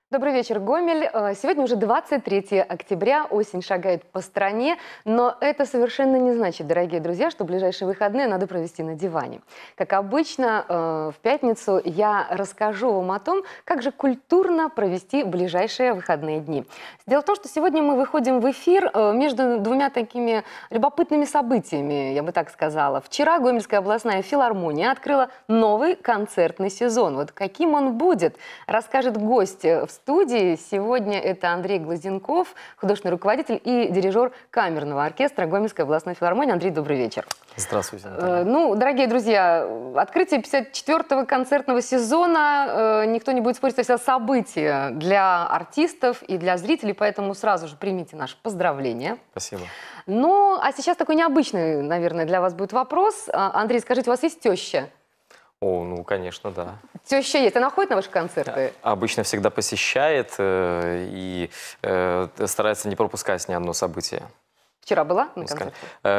Добрый вечер, Гомель. Сегодня уже 23 октября, осень шагает по стране, но это совершенно не значит, дорогие друзья, что ближайшие выходные надо провести на диване. Как обычно, в пятницу я расскажу вам о том, как же культурно провести ближайшие выходные дни. Дело в том, что сегодня мы выходим в эфир между двумя такими любопытными событиями, я бы так сказала. Вчера Гомельская областная филармония открыла новый концертный сезон. Вот каким он будет, расскажет гость в студии. Сегодня это Андрей Глазенков, художественный руководитель и дирижер камерного оркестра Гомельской областной филармонии. Андрей, добрый вечер. Здравствуйте, Наталья. Ну, дорогие друзья, открытие 54-го концертного сезона, никто не будет спорить, это событие для артистов и для зрителей, поэтому сразу же примите наше поздравление. Спасибо. Ну, а сейчас такой необычный, наверное, для вас будет вопрос. Андрей, скажите, у вас есть теща? О, ну, конечно, да. Теща есть. Она ходит на ваши концерты? Обычно всегда посещает и старается не пропускать ни одно событие. Вчера была на концерте?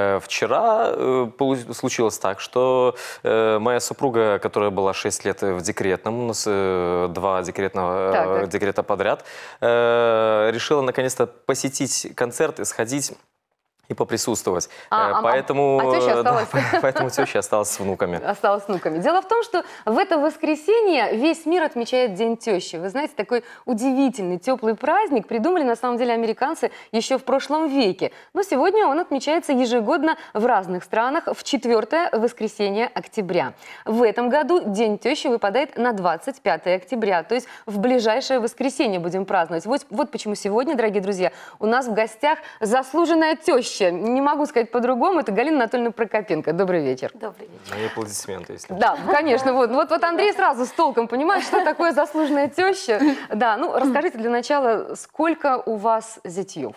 Вчера случилось так, что моя супруга, которая была 6 лет в декретном, у нас 2 декрета подряд, решила наконец-то посетить концерт и сходить и поприсутствовать. Поэтому теща осталась? Поэтому теща осталась с внуками. Осталась с внуками. Дело в том, что в это воскресенье весь мир отмечает День тещи. Вы знаете, такой удивительный, теплый праздник придумали на самом деле американцы еще в прошлом веке. Но сегодня он отмечается ежегодно в разных странах в 4-е воскресенье октября. В этом году День тещи выпадает на 25 октября, то есть в ближайшее воскресенье будем праздновать. Вот почему сегодня, дорогие друзья, у нас в гостях заслуженная теща. Не могу сказать по-другому, это Галина Анатольевна Прокопенко. Добрый вечер. Добрый вечер. Мои аплодисменты, если... Да, конечно. Вот Андрей сразу с толком понимает, что такое заслуженная теща. Да, ну расскажите для начала, сколько у вас зятьев?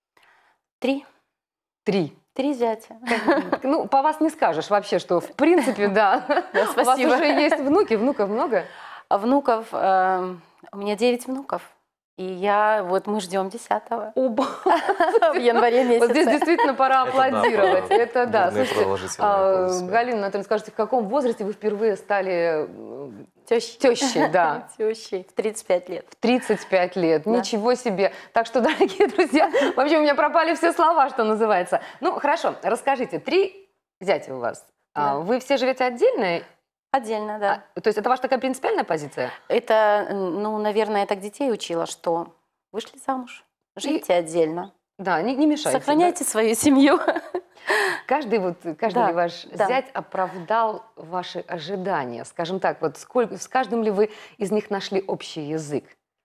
3. 3. 3 зятя. Ну, по вас не скажешь вообще, что в принципе, да. У вас уже есть внуки, внуков много? Внуков, у меня 9 внуков. И мы ждем 10-го. В январе месяце. Вот здесь действительно пора аплодировать. Это да. Слушайте, Галина Анатольевна, скажите, в каком возрасте вы впервые стали тещей? Да. Тещей в 35 лет. В 35 лет. Да. Ничего себе. Так что, дорогие друзья, вообще у меня пропали все слова, что называется. Ну, хорошо, расскажите, 3 зятя у вас. Да. Вы все живете отдельно? Отдельно, да. То есть это ваша такая принципиальная позиция? Это, ну, наверное, я так детей учила, что вышли замуж, живите отдельно. Да, не мешайте. Сохраняйте свою семью. Каждый Да, ли ваш зять оправдал ваши ожидания? Скажем так, вот с каждым ли вы из них нашли общий язык?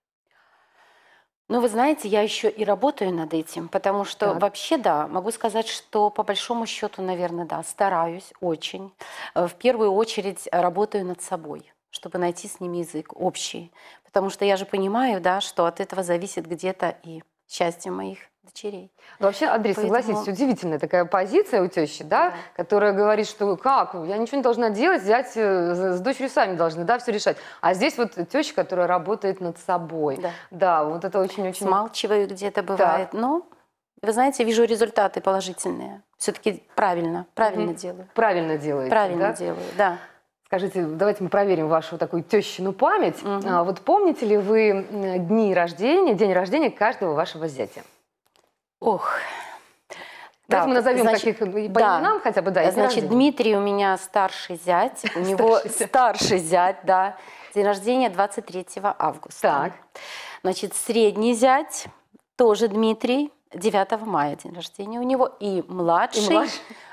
Ну, вы знаете, я еще и работаю над этим, потому что Так. вообще, да, могу сказать, что по большому счету, наверное, да, стараюсь очень. В первую очередь работаю над собой, чтобы найти с ними язык общий. Потому что я же понимаю, да, что от этого зависит где-то и счастье моих дочерей. Ну, вообще, Андрей, согласитесь, удивительная такая позиция у тещи, да, которая говорит, что как, я ничего не должна делать, зять с дочерью сами должны, да, все решать. А здесь вот теща, которая работает над собой. Да. Да, вот это очень-очень... Смалчиваю где-то бывает, но, вы знаете, вижу результаты положительные. Все-таки правильно делаю. Правильно делаете, Правильно да? делаю, да. Скажите, давайте мы проверим вашу такую тещину память. Вот помните ли вы день рождения каждого вашего зятя? Ох. Давайте мы назовем значит, таких по именам хотя бы, да. Значит, Дмитрий у меня старший зять, у него старший зять, да. День рождения 23 августа. Так. Значит, средний зять, тоже Дмитрий, 9 мая день рождения у него. И младший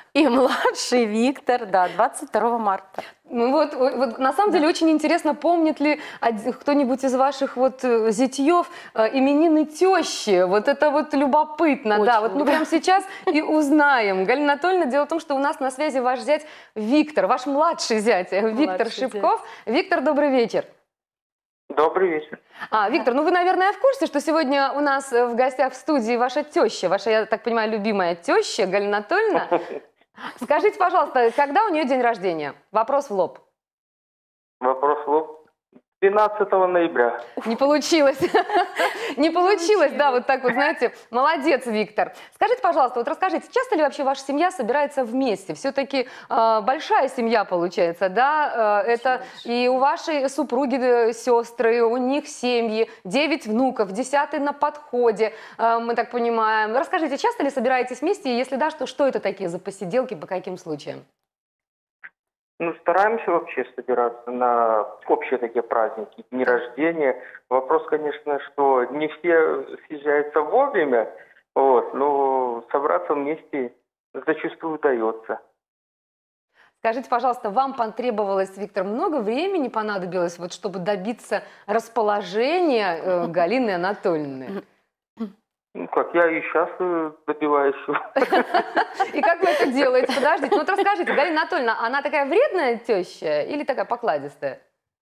Виктор, да, 22 марта. Ну вот на самом деле очень интересно, помнит ли кто-нибудь из ваших вот зятьев именины тещи. Вот это вот любопытно, Очень, да. Вот мы прямо сейчас и узнаем. Галина Анатольевна, дело в том, что у нас на связи ваш зять Виктор, ваш младший зять Виктор Шипков. Виктор, добрый вечер. Добрый вечер. Виктор, ну вы, наверное, в курсе, что сегодня у нас в гостях в студии ваша теща, ваша, я так понимаю, любимая теща Галина Анатольевна. Скажите, пожалуйста, когда у нее день рождения? Вопрос в лоб. Вопрос в лоб. 12 ноября. Не получилось. Не получилось, да, вот так вот, знаете. Молодец, Виктор. Скажите, пожалуйста, вот расскажите, часто ли вообще ваша семья собирается вместе? Все-таки большая семья получается, да? Это и у вашей супруги сестры, у них семьи, 9 внуков, 10-й на подходе, мы так понимаем. Расскажите, часто ли собираетесь вместе? И если да, что это такие за посиделки, по каким случаям? Ну, стараемся вообще собираться на общие такие праздники, дни рождения. Вопрос, конечно, что не все съезжаются вовремя, вот, но собраться вместе зачастую удается. Скажите, пожалуйста, вам потребовалось, Виктор, много времени понадобилось, вот, чтобы добиться расположения Галины Анатольевны? Ну как, я и сейчас добиваюсь. И как вы это делаете? Подождите, ну вот расскажите, Галина Анатольевна, она такая вредная теща или такая покладистая?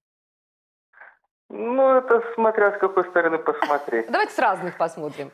Ну, это смотря с какой стороны посмотреть. Давайте с разных посмотрим.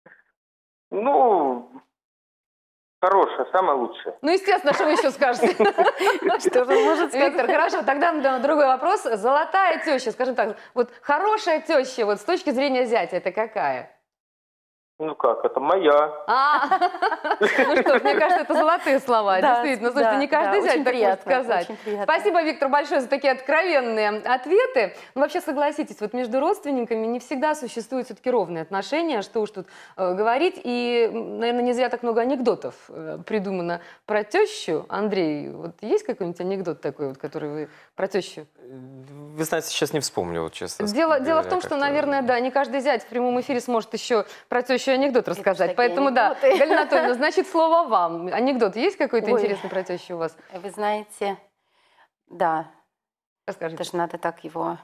Ну, хорошая, самая лучшая. Ну, естественно, что вы еще скажете? Что же может сказать? Виктор, хорошо, тогда другой вопрос. Золотая теща, скажем так, вот хорошая теща, вот с точки зрения зятя, это какая? Ну как, это моя. Ну что ж, мне кажется, это золотые слова, Да, действительно. Слушайте, не каждый да, зять очень так может приятно, сказать. очень приятно. Спасибо, Виктор, большое за такие откровенные ответы. Ну, вообще, согласитесь, вот между родственниками не всегда существуют все-таки ровные отношения, что уж тут говорить. И, наверное, не зря так много анекдотов придумано про тещу. Андрей, вот есть какой-нибудь анекдот такой, вот, который вы про тещу? Вы знаете, сейчас не вспомню, вот честно. Дело в том, что, наверное, да, не каждый зять в прямом эфире сможет еще про тещу анекдот рассказать. Поэтому, да, Галина Анатольевна, значит, слово вам. Анекдот есть какой-то интересный про тещу у вас? Вы знаете, да, Расскажите. даже надо так его...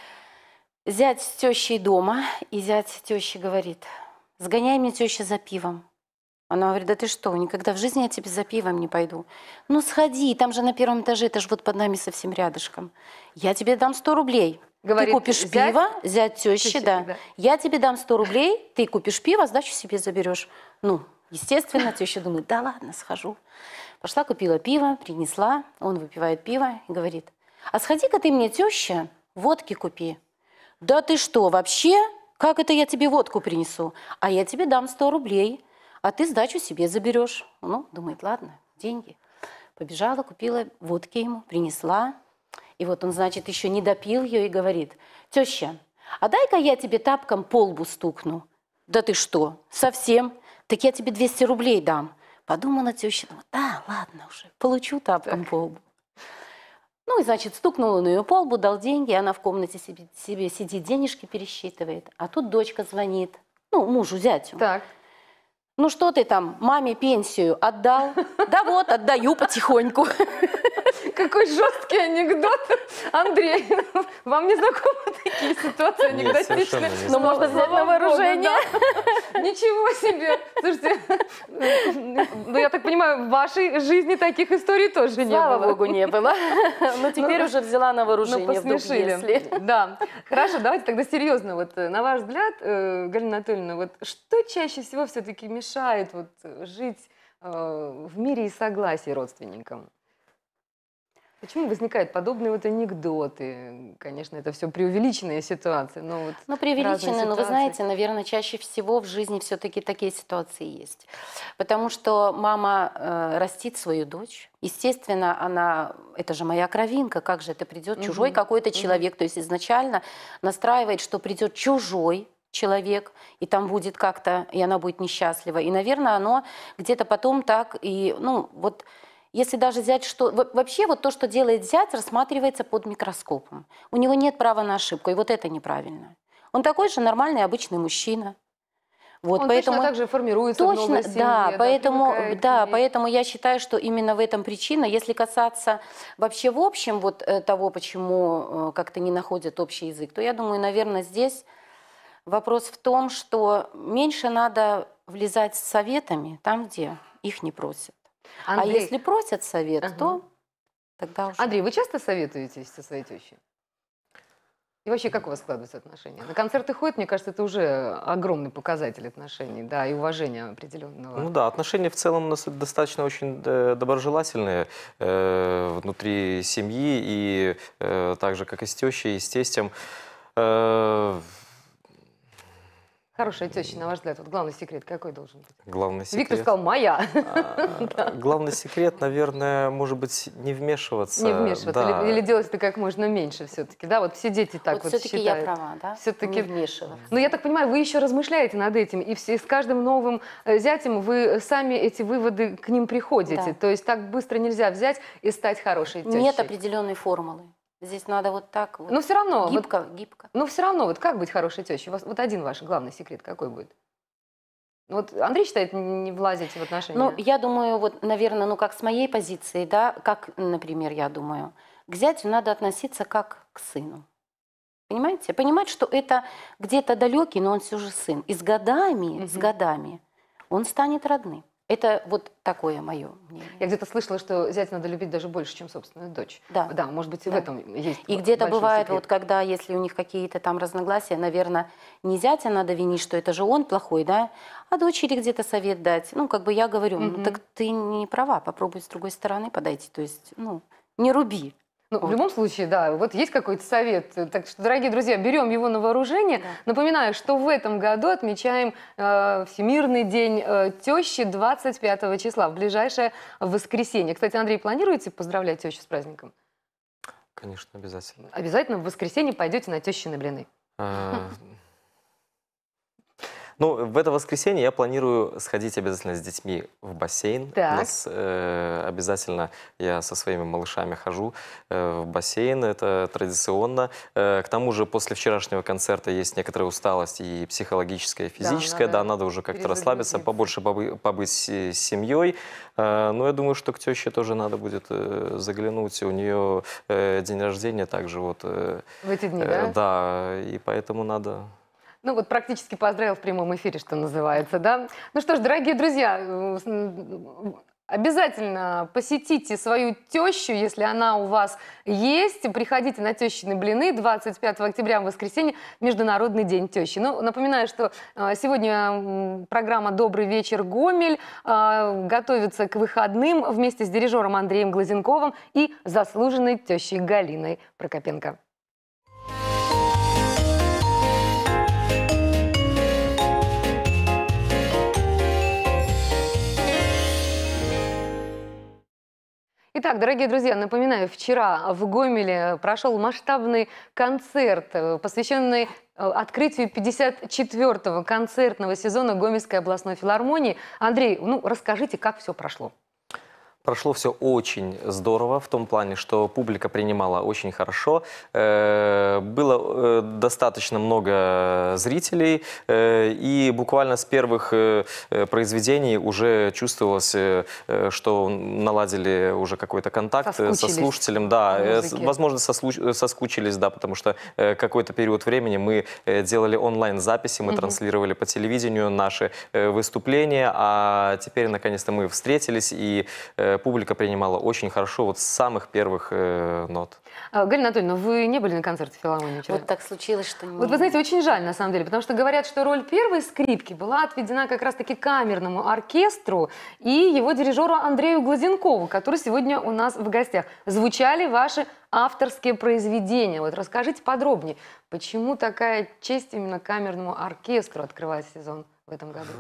Зять с тещей дома, и зять тещи говорит: сгоняй мне, теща, за пивом. Она говорит: да ты что, никогда в жизни я тебе за пивом не пойду. Ну сходи, там же на первом этаже, это же вот под нами совсем рядышком. Я тебе дам 100 рублей. Говорит, ты купишь зять? пиво, зять тещи, Тещи, да. да. Я тебе дам 100 рублей, ты купишь пиво, сдачу себе заберешь. Ну, естественно, теща думает: да ладно, схожу. Пошла, купила пиво, принесла, он выпивает пиво и говорит: а сходи-ка ты мне, теща, водки купи. Да ты что, вообще? Как это я тебе водку принесу? А я тебе дам 100 рублей, а ты сдачу себе заберешь. Ну, думает, ладно, деньги. Побежала, купила водки ему, принесла. И вот он, значит, еще не допил ее и говорит: теща, а дай-ка я тебе тапком по лбу стукну. Да ты что, совсем? Так я тебе 200 рублей дам. Подумала теща, думает: да, ладно уже, получу тапком по лбу. Ну и, значит, стукнул он ее по лбу, дал деньги, она в комнате себе сидит, денежки пересчитывает. А тут дочка звонит, ну, мужу, зятю. Так. Ну что ты там, маме пенсию отдал? Да вот, отдаю потихоньку. Какой жесткий анекдот. Андрей, вам не знакомы такие ситуации анекдотичные? совершенно не Но можно взять на вооружение. Ничего себе. Слушайте, ну я так понимаю, в вашей жизни таких историй тоже не было. Слава богу, не было. Но теперь уже взяла на вооружение, Ну, вдруг посмешили. если. Да. Хорошо, давайте тогда серьезно. Вот на ваш взгляд, Галина Анатольевна, вот что чаще всего все-таки мешает вот жить в мире и согласии родственникам? Почему возникают подобные вот анекдоты? Конечно, это все преувеличенные ситуации, но вот Ну, преувеличенные, но вы ситуации. знаете, наверное, чаще всего в жизни все-таки такие ситуации есть. Потому что мама растит свою дочь. Естественно, она, это же моя кровинка, как же это придет чужой какой-то человек. То есть изначально настраивает, что придет чужой человек, и там будет как-то, и она будет несчастлива. И, наверное, оно где-то потом так и, ну, вот... Если даже взять, что... Вообще вот то, что делает зять, рассматривается под микроскопом. У него нет права на ошибку, и вот это неправильно. Он такой же нормальный, обычный мужчина. Вот, Он поэтому... точно так же формируется в новой семье, да, поэтому, привыкает к да, ней. поэтому я считаю, что именно в этом причина. Если касаться вообще в общем вот того, почему как-то не находят общий язык, то я думаю, наверное, здесь вопрос в том, что меньше надо влезать с советами там, где их не просят. Андрей, А если просят совет, то тогда уже... Андрей, вы часто советуетесь со своей тещей? И вообще, как у вас складываются отношения? На концерты ходят, мне кажется, это уже огромный показатель отношений, да, и уважения определенного. Ну да, отношения в целом у нас достаточно очень доброжелательные внутри семьи, и так же, как и с тещей, и с тестем. Хорошая теща, на ваш взгляд, вот главный секрет какой должен быть? Главный секрет. Виктор сказал, моя. Главный секрет, наверное, может быть, не вмешиваться. Не вмешиваться, Да. или делать это как можно меньше все-таки, да? Вот все дети так вот все-таки я считают. права, да? Все-таки Не вмешиваться. Но я так понимаю, вы еще размышляете над этим, и с каждым новым зятем вы сами эти выводы к ним приходите. Да. То есть так быстро нельзя взять и стать хорошей тещей. Нет определенной формулы. Здесь надо вот так вот. Но все равно, Гибко, гибко. но все равно, вот как быть хорошей тещей? У вас вот один ваш главный секрет какой будет? Вот Андрей считает, не влазить в отношения. Ну, я думаю, вот, наверное, ну, как с моей позиции, да, как, например, я думаю, к зятю надо относиться как к сыну. Понимаете? Понимать, что это где-то далекий, но он все же сын. И с годами он станет родным. Это вот такое мое мнение. Я где-то слышала, что зять надо любить даже больше, чем собственную дочь. Да. Да, может быть, и в Да. этом есть И где-то большой бывает, секрет. вот когда, если у них какие-то там разногласия, наверное, не зятя надо винить, что это же он плохой, да, а дочери где-то совет дать. Ну, как бы я говорю, ну, так ты не права, попробуй с другой стороны подойти. То есть, ну, не руби. Ну, в Вот. любом случае, да, вот есть какой-то совет. Так что, дорогие друзья, берем его на вооружение. Да. Напоминаю, что в этом году отмечаем Всемирный день тещи 25 числа, в ближайшее воскресенье. Кстати, Андрей, планируете поздравлять тещу с праздником? Конечно, обязательно. Обязательно в воскресенье пойдете на тещины блины. Ну, в это воскресенье я планирую сходить обязательно с детьми в бассейн. Так. У нас обязательно я со своими малышами хожу в бассейн, это традиционно. К тому же после вчерашнего концерта есть некоторая усталость и психологическая, и физическая. надо Да, надо уже как-то расслабиться, побольше побыть с семьей. Но я думаю, что к теще тоже надо будет заглянуть. У нее день рождения также вот. В эти дни, да? Да, и поэтому надо... Ну вот практически поздравил в прямом эфире, что называется, да? Ну что ж, дорогие друзья, обязательно посетите свою тещу, если она у вас есть. Приходите на тещины блины 25 октября в воскресенье, Международный день тещи. Ну, напоминаю, что сегодня программа «Добрый вечер, Гомель» готовится к выходным вместе с дирижером Андреем Глазенковым и заслуженной тещей Галиной Прокопенко. Итак, дорогие друзья, напоминаю, вчера в Гомеле прошел масштабный концерт, посвященный открытию 54-го концертного сезона Гомельской областной филармонии. Андрей, ну расскажите, как все прошло. Прошло все очень здорово в том плане, что публика принимала очень хорошо. Было достаточно много зрителей, и буквально с первых произведений уже чувствовалось, что наладили уже какой-то контакт со слушателем. Да, возможно, соскучились, да, потому что какой-то период времени мы делали онлайн-записи, мы транслировали по телевидению наши выступления, а теперь наконец-то мы встретились, и публика принимала очень хорошо вот с самых первых нот. Галина Анатольевна, вы не были на концерте филармонии вчера? Вот так случилось, что нет. Вот вы знаете, очень жаль на самом деле, потому что говорят, что роль первой скрипки была отведена как раз-таки камерному оркестру и его дирижеру Андрею Глазенкову, который сегодня у нас в гостях. Звучали ваши авторские произведения. Вот расскажите подробнее, почему такая честь именно камерному оркестру открывать сезон в этом году?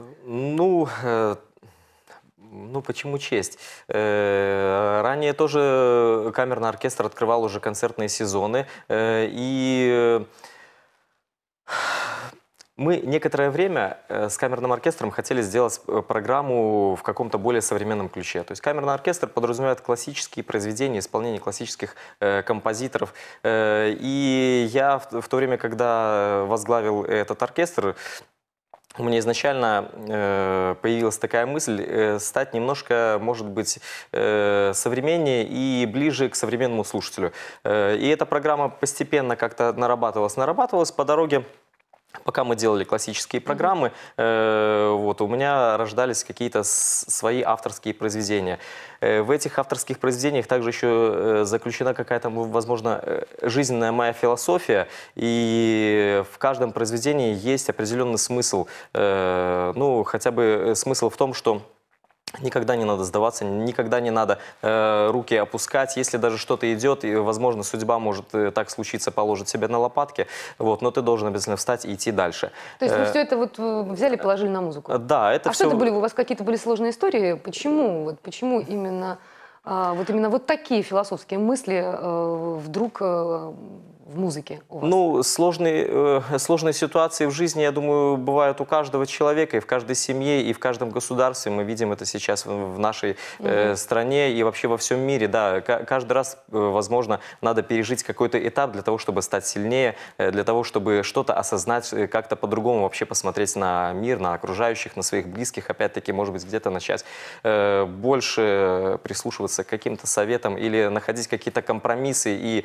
Ну, почему честь? Ранее тоже камерный оркестр открывал уже концертные сезоны, и мы некоторое время с камерным оркестром хотели сделать программу в каком-то более современном ключе. То есть камерный оркестр подразумевает классические произведения, исполнение классических композиторов. И я в то время, когда возглавил этот оркестр, у меня изначально появилась такая мысль стать немножко, может быть, современнее и ближе к современному слушателю. И эта программа постепенно как-то нарабатывалась по дороге. Пока мы делали классические программы, вот, у меня рождались какие-то свои авторские произведения. В этих авторских произведениях также еще заключена какая-то, возможно, жизненная моя философия, и в каждом произведении есть определенный смысл. Ну, хотя бы смысл в том, что никогда не надо сдаваться, никогда не надо руки опускать. Если даже что-то идет, и, возможно, судьба может так случиться, положит себя на лопатки, вот, но ты должен обязательно встать и идти дальше. То есть вы все это вот взяли и положили на музыку? Да, это все... А что это были? У вас какие-то были сложные истории? Почему? Вот, почему именно вот такие философские мысли вдруг в музыке у вас? Ну, сложные ситуации в жизни, я думаю, бывают у каждого человека, и в каждой семье, и в каждом государстве. Мы видим это сейчас в нашей стране и вообще во всем мире. Да, каждый раз, возможно, надо пережить какой-то этап для того, чтобы стать сильнее, для того, чтобы что-то осознать, как-то по-другому вообще посмотреть на мир, на окружающих, на своих близких. Опять-таки, может быть, где-то начать больше прислушиваться к каким-то советам или находить какие-то компромиссы и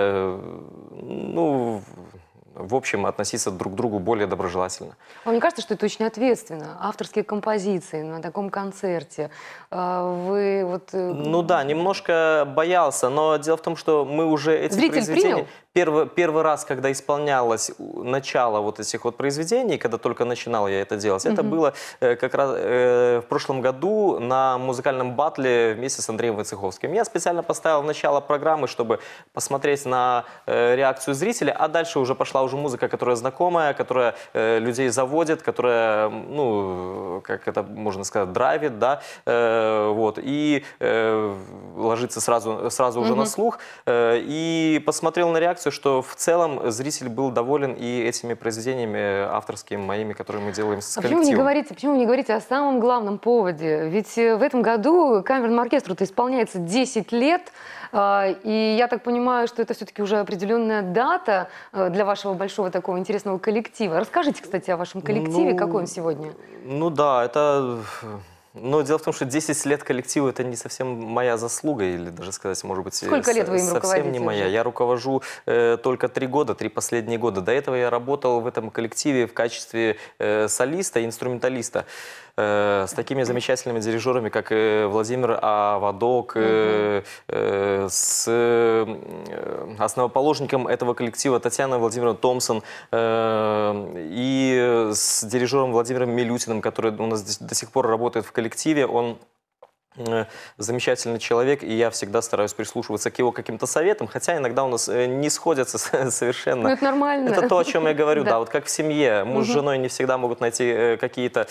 ну, в общем, относиться друг к другу более доброжелательно. Вам не кажется, что это очень ответственно? Авторские композиции на таком концерте. Вы вот... Ну да, немножко боялся, но дело в том, что мы уже эти Зритель произведения... принял? Первый раз, когда исполнялось начало вот этих вот произведений, когда только начинал я это делать, это было как раз в прошлом году на музыкальном батле вместе с Андреем Войцеховским. Я специально поставил начало программы, чтобы посмотреть на реакцию зрителя, а дальше уже пошла уже музыка, которая знакомая, которая людей заводит, которая, ну, как это можно сказать, драйвит, да, вот, и ложится сразу уже на слух, и посмотрел на реакцию, что в целом зритель был доволен и этими произведениями авторскими моими, которые мы делаем с коллективом. Почему вы не говорите о самом главном поводе? Ведь в этом году камерному оркестру-то исполняется 10 лет, и я так понимаю, что это все-таки уже определенная дата для вашего большого такого интересного коллектива. Расскажите, кстати, о вашем коллективе, какой он сегодня? Ну да, это... Но дело в том, что 10 лет коллективу – это не совсем моя заслуга, или даже сказать, может быть, сколько лет вы им руководите? Совсем не моя. Я руковожу только 3 года, 3 последние года. До этого я работал в этом коллективе в качестве солиста, инструменталиста. С такими замечательными дирижерами, как Владимир Авадок, с основоположником этого коллектива Татьяной Владимировной Томпсон и с дирижером Владимиром Милютиным, который у нас до сих пор работает в коллективе. Он замечательный человек, и я всегда стараюсь прислушиваться к его каким-то советам, хотя иногда у нас не сходятся совершенно. Ну, это нормально. Это то, о чем я говорю, да, вот как в семье. Муж с женой не всегда могут найти какие-то...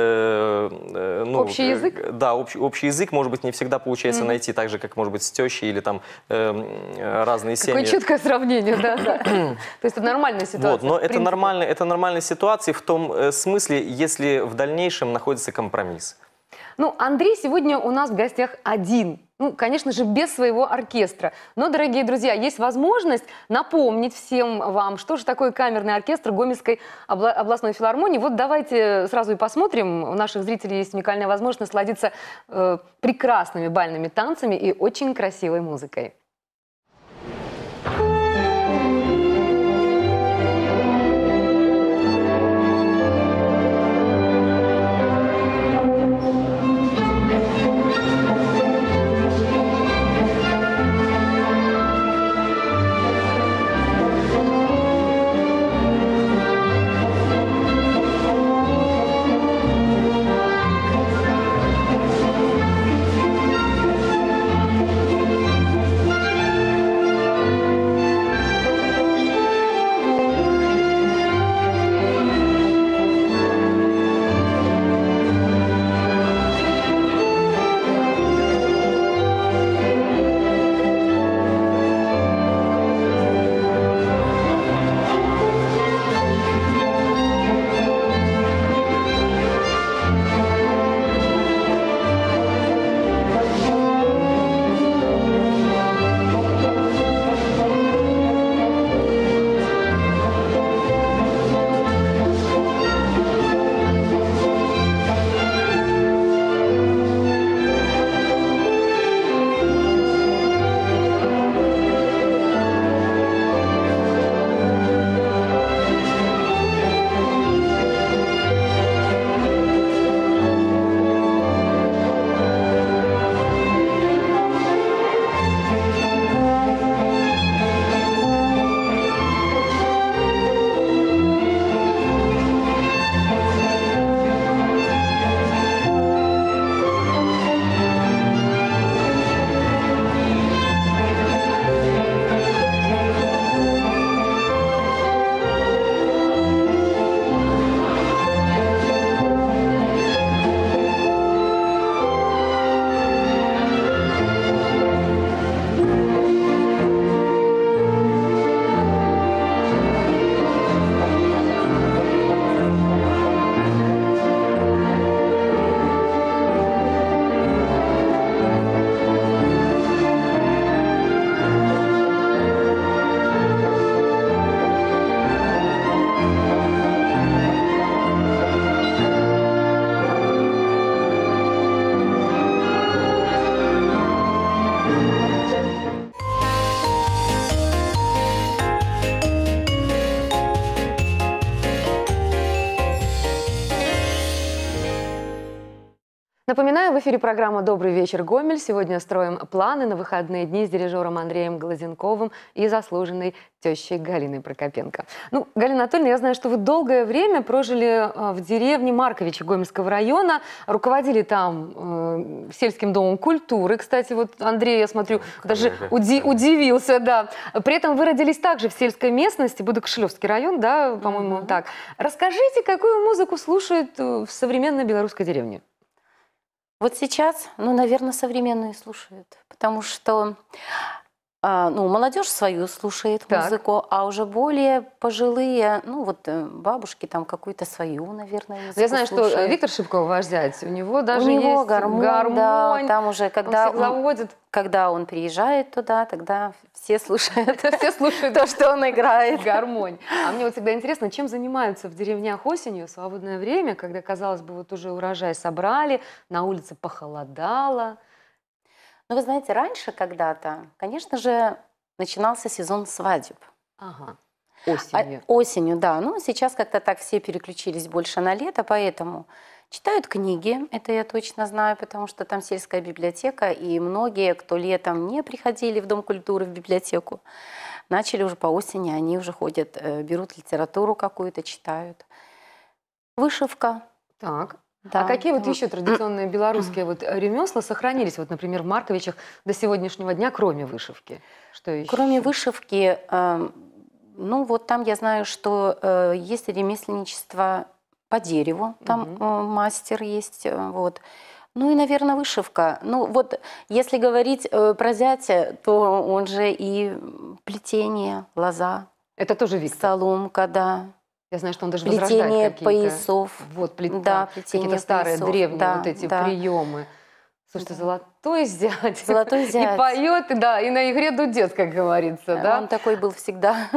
общий язык? Да, общий язык, может быть, не всегда получается найти, так же, как, может быть, с тещей или там разные семьи. Какое четкое сравнение, да. То есть это нормальная ситуация. Вот, но это нормальная ситуация в том смысле, если в дальнейшем находится компромисс. Ну, Андрей сегодня у нас в гостях один. Ну, конечно же, без своего оркестра. Но, дорогие друзья, есть возможность напомнить всем вам, что же такое камерный оркестр Гомельской областной филармонии. Вот давайте сразу и посмотрим. У наших зрителей есть уникальная возможность насладиться прекрасными бальными танцами и очень красивой музыкой. Напоминаю, в эфире программа «Добрый вечер, Гомель». Сегодня строим планы на выходные дни с дирижером Андреем Глазенковым и заслуженной тещей Галиной Прокопенко. Ну, Галина Анатольевна, я знаю, что вы долгое время прожили в деревне Марковичи Гомельского района, руководили там сельским домом культуры. Кстати, вот Андрей, я смотрю, даже удивился, да. При этом вы родились также в сельской местности, Будокошелевский район, да, по-моему, так. Расскажите, какую музыку слушают в современной белорусской деревне? Вот сейчас, ну, наверное, современные слушают, потому что ну, молодежь свою слушает музыку, а уже более пожилые, ну, вот бабушки там какую-то свою, наверное, музыку Я знаю, слушают. что Виктор Шипков, ваш зять, у него даже у него есть гармонь, да, там уже, когда он приезжает туда, тогда все слушают, все слушают то, что он играет. Гармонь. А мне вот всегда интересно, чем занимаются в деревнях осенью в свободное время, когда, казалось бы, вот уже урожай собрали, на улице похолодало. Ну, вы знаете, раньше когда-то, конечно же, начинался сезон свадеб. Ага. Осенью. Осенью, да. Ну, сейчас как-то так все переключились больше на лето, поэтому читают книги, это я точно знаю, потому что там сельская библиотека, и многие, кто летом не приходили в Дом культуры, в библиотеку, начали уже по осени, они уже ходят, берут литературу какую-то, читают. Вышивка. Так. Да. А какие вот еще традиционные белорусские вот ремесла сохранились, вот, например, в Марковичах до сегодняшнего дня, кроме вышивки? Что еще? Кроме вышивки, ну вот там я знаю, что есть ремесленничество по дереву, там мастер есть, вот. Ну и, наверное, вышивка. Ну вот, если говорить про зятя, то он же и плетение, лоза. Это тоже Виктор? Соломка, да. Я знаю, что он даже плетение возрождает поясов. Вот, да, какие-то старые, поясов, древние да, вот эти да. приемы. Слушайте, золотой зять. Золотой зять. И поет, да, и на игре дудет, как говорится, да? Он такой был всегда.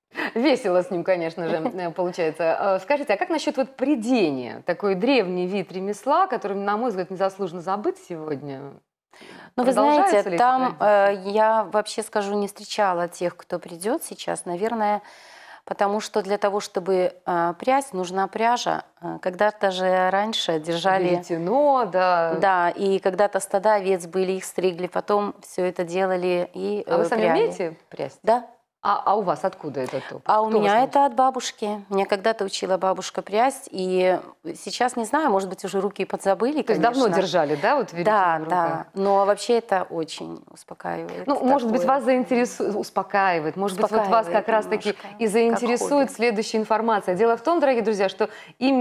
Весело с ним, конечно же, получается. Скажите, а как насчет вот прядения? Такой древний вид ремесла, который, на мой взгляд, незаслуженно забыт сегодня. Ну, вы знаете, там я вообще скажу, не встречала тех, кто придет сейчас, наверное, потому что для того, чтобы прясть, нужна пряжа. Когда-то же раньше держали... Веретено, да. Да, и когда-то стада овец были, их стригли, потом все это делали и А вы сами пряли. умеете прясть? Да. А у вас откуда этот опыт? А у меня это от бабушки. Меня когда-то учила бабушка прясть, и сейчас, не знаю, может быть, уже руки подзабыли, То есть давно держали, да, вот веретено в руках? Да, но вообще это очень успокаивает. Ну, может быть, вас заинтересует, успокаивает, может быть, вот вас как раз-таки и заинтересует следующая информация. Дело в том, дорогие друзья, что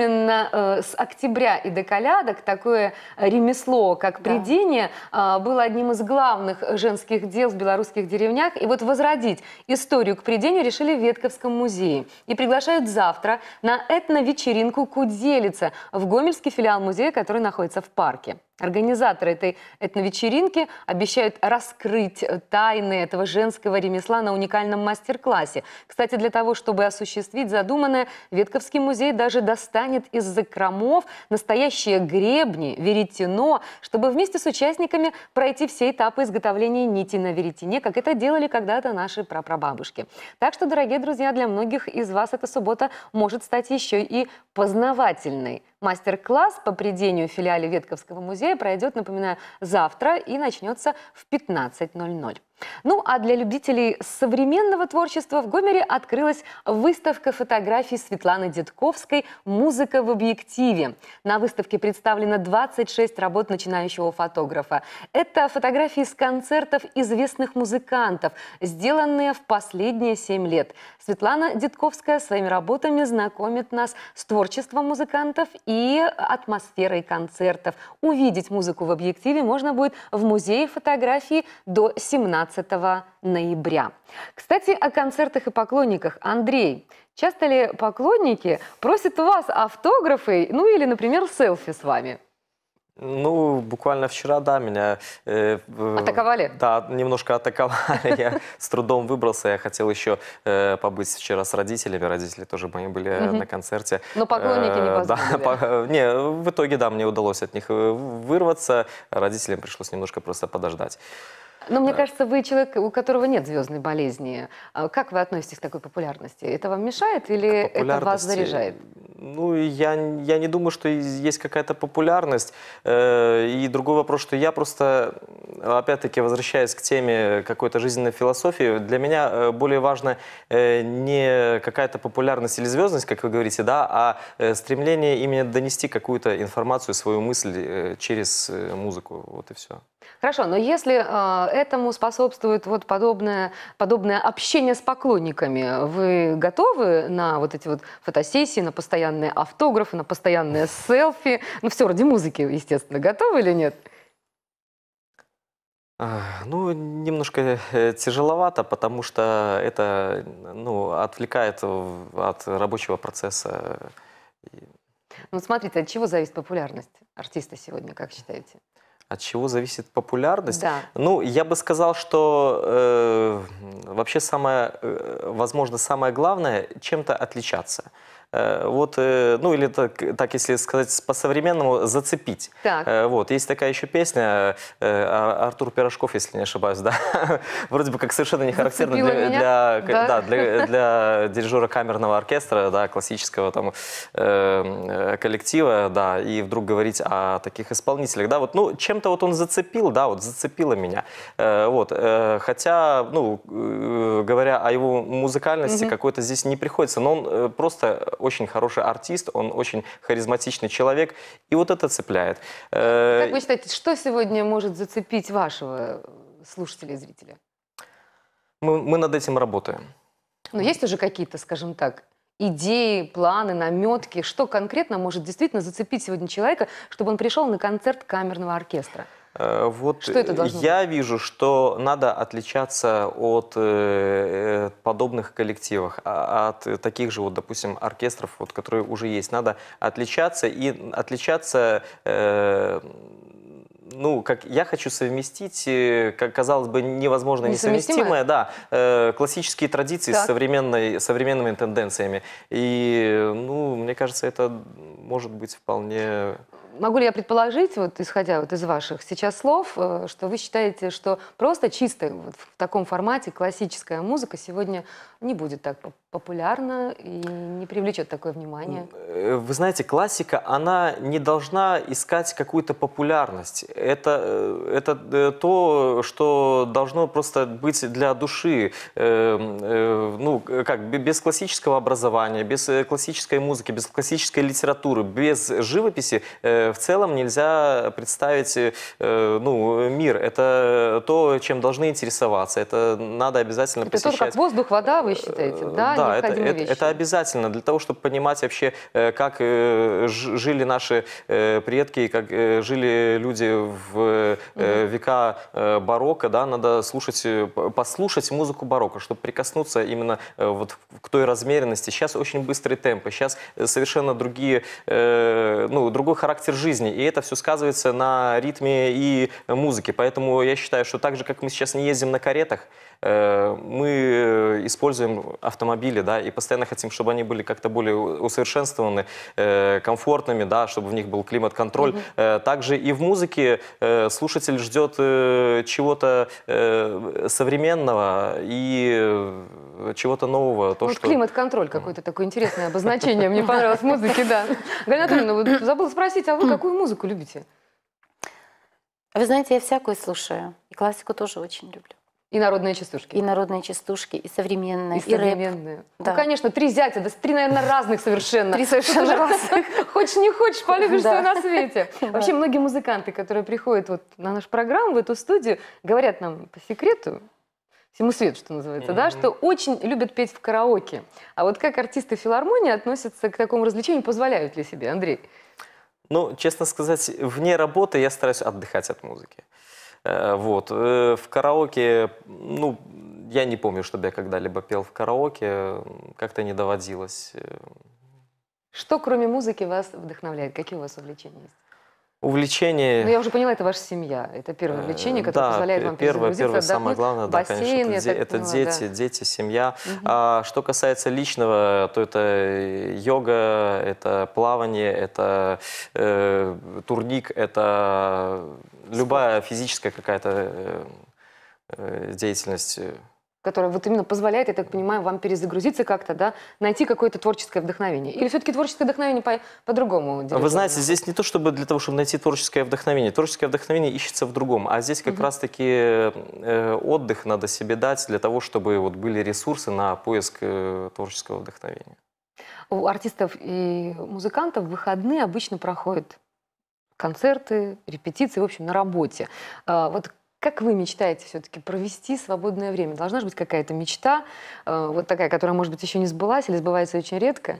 именно с октября и до колядок такое ремесло, как прядение, было одним из главных женских дел в белорусских деревнях. И вот возродить историю к прядению решили в Ветковском музее. И приглашают завтра на этно-вечеринку «Куделица» в гомельский филиал музея, который находится в парке. Организаторы этой этновечеринки обещают раскрыть тайны этого женского ремесла на уникальном мастер-классе. Кстати, для того, чтобы осуществить задуманное, Ветковский музей даже достанет из закромов настоящие гребни, веретено, чтобы вместе с участниками пройти все этапы изготовления нити на веретене, как это делали когда-то наши прапрабабушки. Так что, дорогие друзья, для многих из вас эта суббота может стать еще и познавательной. Мастер-класс по прядению в филиале Ветковского музея пройдет, напоминаю, завтра и начнется в 15:00. Ну, а для любителей современного творчества в Гомеле открылась выставка фотографий Светланы Дедковской «Музыка в объективе». На выставке представлено 26 работ начинающего фотографа. Это фотографии с концертов известных музыкантов, сделанные в последние 7 лет. Светлана Дедковская своими работами знакомит нас с творчеством музыкантов и атмосферой концертов. Увидеть музыку в объективе можно будет в музее фотографии до 17 ноября. Kстати, о концертах и поклонниках. Андрей, часто ли поклонники просят у вас автографы, ну или, например, селфи с вами? Ну, буквально вчера, да, меня... атаковали? Да, немножко атаковали. Я с трудом выбрался. Я хотел еще побыть вчера с родителями. Родители тоже мои были на концерте. Но поклонники не позволили? Не, в итоге, да, мне удалось от них вырваться. Родителям пришлось немножко просто подождать. Но мне кажется, вы человек, у которого нет звездной болезни. Как вы относитесь к такой популярности? Это вам мешает или это вас заряжает? Ну, я не думаю, что есть какая-то популярность. И другой вопрос, что я просто, опять-таки, возвращаясь к теме какой-то жизненной философии, для меня более важно не какая-то популярность или звездность, как вы говорите, да, а стремление именно донести какую-то информацию, свою мысль через музыку. Вот и все. Хорошо, но если этому способствует вот подобное общение с поклонниками, вы готовы на вот эти вот фотосессии, на постоянные автографы, на постоянные селфи? Ну, все ради музыки, естественно. Готовы или нет? Ну, немножко тяжеловато, потому что это, ну, отвлекает от рабочего процесса. Ну, смотрите, от чего зависит популярность артиста сегодня, как считаете? От чего зависит популярность? Да. Ну, я бы сказал, что вообще возможно, самое главное чем-то отличаться. Вот, ну или так, если сказать по-современному, зацепить. Так. Вот, есть такая еще песня Артур Пирожков, если не ошибаюсь, да, вроде бы как совершенно не характерно для дирижера камерного оркестра, да, классического там коллектива, да, и вдруг говорить о таких исполнителях, да, вот, ну, чем-то вот он зацепил, да, вот зацепило меня, вот, хотя, ну, говоря о его музыкальности, какой-то здесь не приходится, но он просто очень хороший артист, он очень харизматичный человек, и вот это цепляет. Как вы считаете, что сегодня может зацепить вашего слушателя и зрителя? Мы над этим работаем. Ну, есть уже какие-то, скажем так, идеи, планы, наметки, что конкретно может действительно зацепить сегодня человека, чтобы он пришел на концерт камерного оркестра? Вот что это должно я вижу, что надо отличаться от подобных коллективов, от таких же, вот, допустим, оркестров, вот, которые уже есть. Надо отличаться и отличаться, ну, как я хочу совместить, как казалось бы, невозможно несовместимое, да, классические традиции с современными тенденциями. И, ну, мне кажется, это может быть вполне... Могу ли я предположить, вот исходя вот из ваших сейчас слов, что вы считаете, что просто чисто вот в таком формате классическая музыка сегодня не будет так популярна и не привлечет такое внимание? Вы знаете, классика, она не должна искать какую-то популярность. Это то, что должно просто быть для души. Ну, как, без классического образования, без классической музыки, без классической литературы, без живописи в целом нельзя представить ну, мир. Это то, чем должны интересоваться. Это надо обязательно посещать. Это то, как воздух, вода, вы считаете? Да, да, это обязательно для того, чтобы понимать вообще, как жили наши предки, как жили люди в века барокко. Да, надо послушать музыку барокко, чтобы прикоснуться именно вот к той размеренности. Сейчас очень быстрые темпы, сейчас совершенно другой характер жизни, и это все сказывается на ритме и музыке. Поэтому я считаю, что так же, как мы сейчас не ездим на каретах, мы используем автомобили, да, и постоянно хотим, чтобы они были как-то более усовершенствованы, комфортными, да, чтобы в них был климат-контроль. Также и в музыке слушатель ждет чего-то современного и чего-то нового. Вот климат-контроль, какое-то такое интересное обозначение, мне понравилось в музыке, да. Галина Анатольевна, вот забыла спросить, а вы какую музыку любите? Вы знаете, я всякую слушаю, и классику тоже очень люблю. И народные частушки. И народные частушки, и современные, и современные. Да. Ну, конечно, три зятя, да, три, наверное, разных совершенно. Три совершенно разных. Хочешь, не хочешь, полюбишь все на свете. Вообще, многие музыканты, которые приходят вот на нашу программу, в эту студию, говорят нам по секрету, всему свету, что называется, да, что очень любят петь в караоке. А вот как артисты филармонии относятся к такому развлечению, позволяют ли себе, Андрей? Ну, честно сказать, вне работы я стараюсь отдыхать от музыки. Вот. В караоке, ну, я не помню, чтобы я когда-либо пел в караоке, как-то не доводилось. Что, кроме музыки, вас вдохновляет? Какие у вас увлечения есть? Увлечение... Ну, я уже поняла, это ваша семья. Это первое увлечение, которое позволяет вам перезагрузиться, первое, самое главное, да, бассейн, конечно, это поняла, дети, семья. А что касается личного, то это йога, это плавание, это турник, это любая физическая какая-то деятельность. которая вот именно позволяет, я так понимаю, вам перезагрузиться как-то, да, найти какое-то творческое вдохновение? Или все-таки творческое вдохновение по-другому? Вы знаете, здесь не то, чтобы для того, чтобы найти творческое вдохновение. Творческое вдохновение ищется в другом. А здесь как раз-таки отдых надо себе дать для того, чтобы вот были ресурсы на поиск творческого вдохновения. У артистов и музыкантов в выходные обычно проходят концерты, репетиции, в общем, на работе. Вот как вы мечтаете все-таки провести свободное время? Должна же быть какая-то мечта, вот такая, которая, может быть, еще не сбылась или сбывается очень редко?